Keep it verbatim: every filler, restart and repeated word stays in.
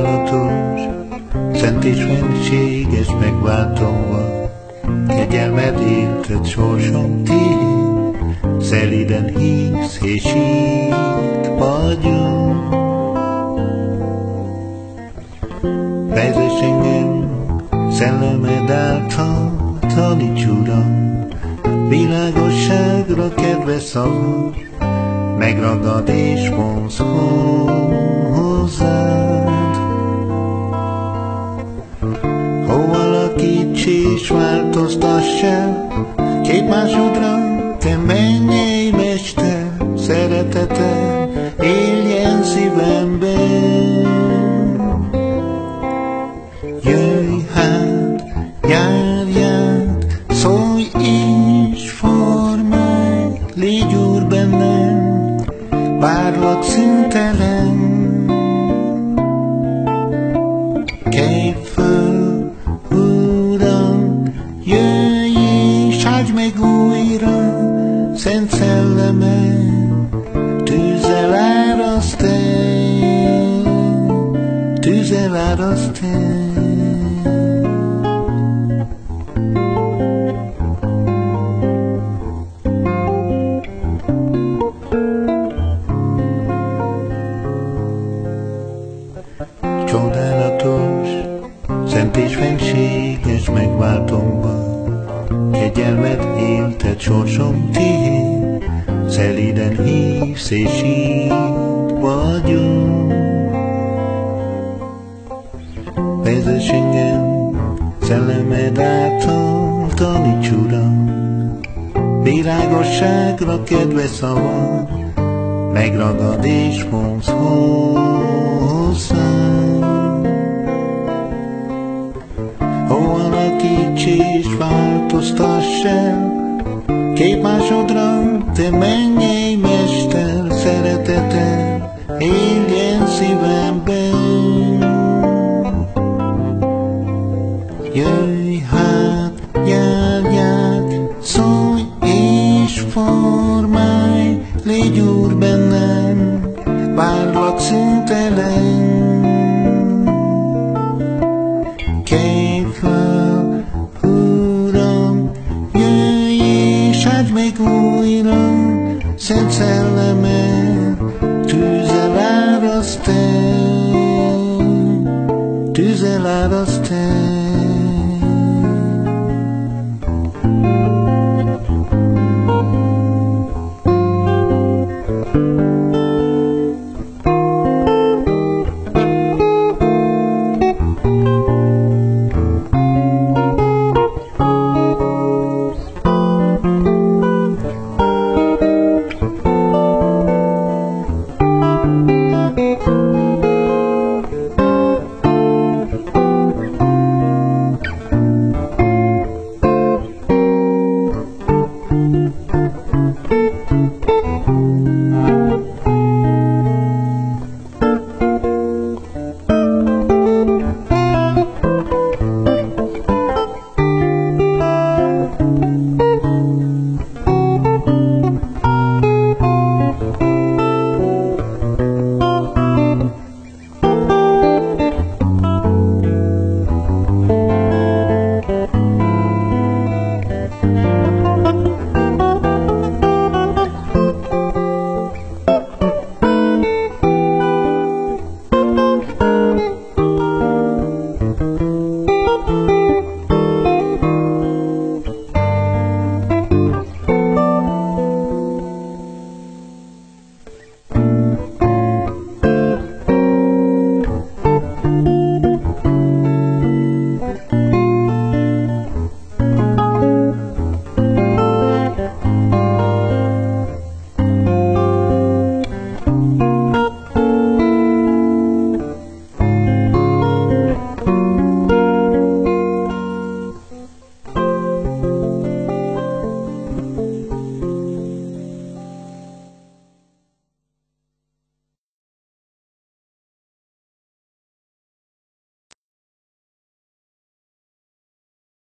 Csodálatos, szent és fenséges megváltóval, kegyelmed éltet sorsom tiéd, szelíden hívsz és itt vagyok. Vezess engem szellemed által, taníts Uram, világosságra kedves szavad, megragad és vonz hozzád. Ó, alakíts és változtass el, két másodra, te mennyei Mester, szereteted éljen szívemben. Jöjj hát, járj át, szólj és formálj, légy Úr bennem, várlak szüntelen. Kelj föl, Uram, jöjj és áldj meg újra, Szent Szellemed, tűzzel áraszt el, tűzzel áraszt el. Csodálatos, szent és fenséges megváltóval, kegyelmed éltet sorsom tiéd, szelíden hívsz és itt vagyok. Vezess engem szellemed által, taníts Uram, világosságra kedves szavad, megragad és vonz hozzád. Ó, alakíts és változtass el, két másodra, te mennyei Mester, szereteted éljen szívemben. Jöjj hát, járj át, szólj és formálj, légy Úr bennem, várlak szüntelen. Kelj fel, Uram, jöjj és áldj meg újra, Szent Szellemed, tűzzel áraszt el, tűzzel áraszt el.